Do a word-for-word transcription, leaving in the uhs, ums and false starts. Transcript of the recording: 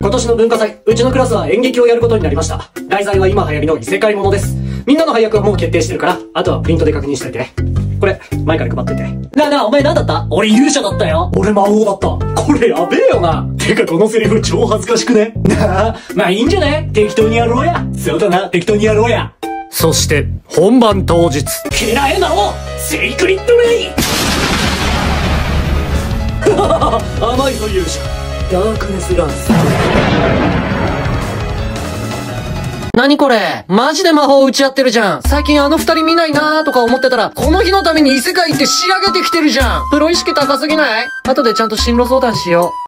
今年の文化祭、うちのクラスは演劇をやることになりました。題材は今流行りの異世界ものです。みんなの配役はもう決定してるから、あとはプリントで確認しといてね。これ、前から配っといて。なあなあ、お前何だった？俺勇者だったよ。俺魔王だった。これやべえよな。てかこのセリフ超恥ずかしくね？なあ、まあいいんじゃない？適当にやろうや。そうだな、適当にやろうや。そして、本番当日。ケラエ魔王、セイクリッドレイ甘いぞ勇者。ダークネスランス。何これ？マジで魔法打ち合ってるじゃん。最近あの二人見ないなーとか思ってたら、この日のために異世界って仕上げてきてるじゃん。プロ意識高すぎない？後でちゃんと進路相談しよう。